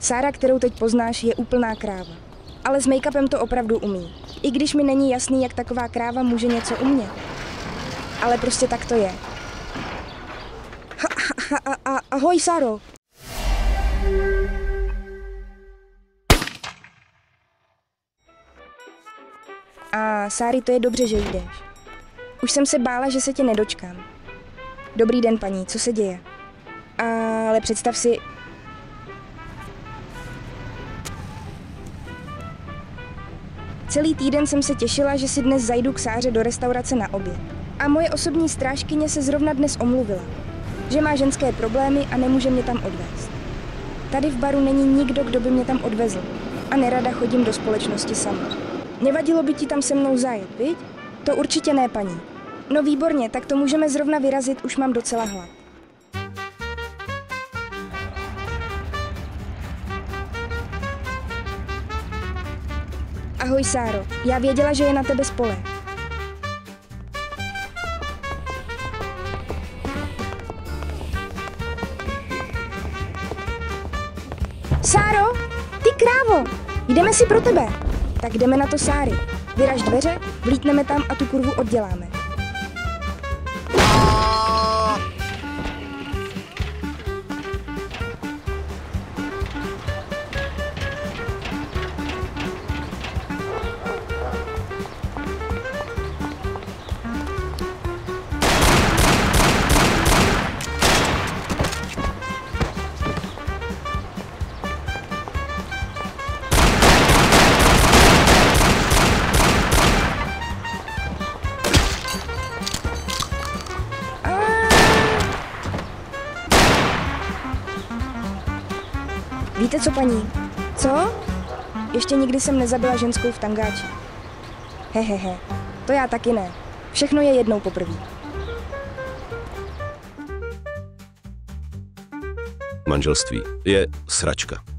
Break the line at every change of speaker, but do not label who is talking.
Sára, kterou teď poznáš, je úplná kráva. Ale s make-upem to opravdu umí. I když mi není jasný, jak taková kráva může něco umět. Ale prostě tak to je. Ahoj, Sáro. A Sári, to je dobře, že jdeš. Už jsem se bála, že se tě nedočkám. Dobrý den, paní, co se děje? Ale představ si... Celý týden jsem se těšila, že si dnes zajdu k Sáře do restaurace na oběd. A moje osobní strážkyně se zrovna dnes omluvila, že má ženské problémy a nemůže mě tam odvést. Tady v baru není nikdo, kdo by mě tam odvezl. A nerada chodím do společnosti sama. Nevadilo by ti tam se mnou zajet, viď? To určitě ne, paní. No výborně, tak to můžeme zrovna vyrazit, už mám docela hlad. Ahoj, Sáro. Já věděla, že je na tebe spoleh. Sáro, ty krávo, jdeme si pro tebe. Tak jdeme na to, Sáry. Vyraž dveře, vlítneme tam a tu kurvu odděláme. Víte co, paní? Co? Ještě nikdy jsem nezabila ženskou v tangáči. Hehehe, to já taky ne. Všechno je jednou poprvé.
Manželství je sračka.